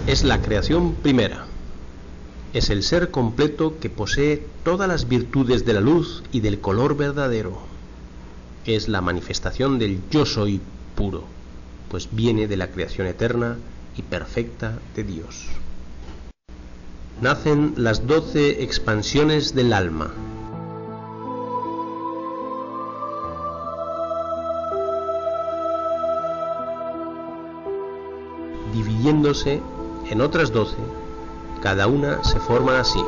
Es la creación primera. Es el ser completo que posee todas las virtudes de la luz y del color verdadero. Es la manifestación del yo soy puro, pues viene de la creación eterna y perfecta de Dios. Nacen las 12 expansiones del alma. Dividiéndose en otras 12, cada una se forma así: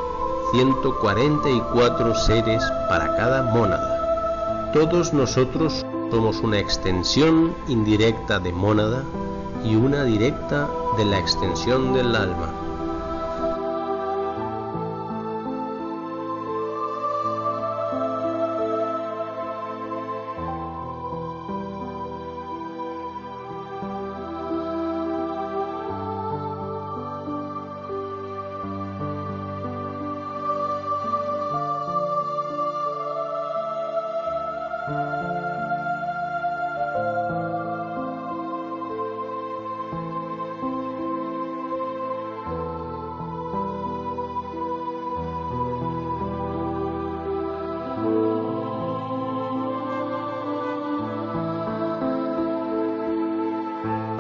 144 seres para cada mónada. Todos nosotros somos una extensión indirecta de mónada y una directa de la extensión del alma.